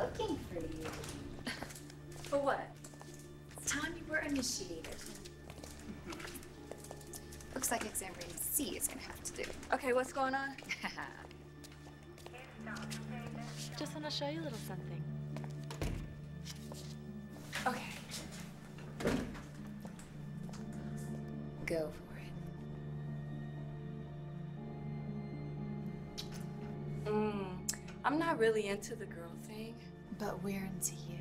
looking for you. For what? It's time you were initiated. Looks like exam rating C is gonna have to do. Okay, what's going on? Just want to show you a little something. Okay. Go for it. I'm not really into the girl thing. But we're into you.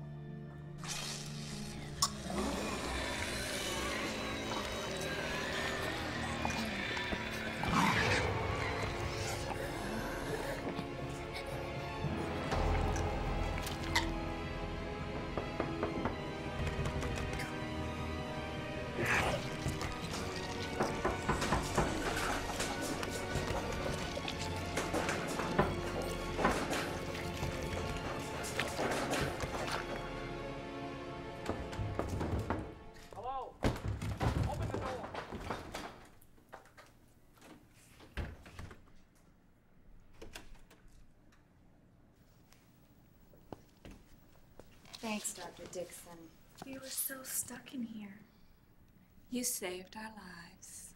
Thanks, Dr. Dixon. We were so stuck in here. You saved our lives.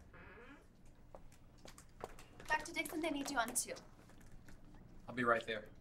Dr. Dixon, they need you on 2. I'll be right there.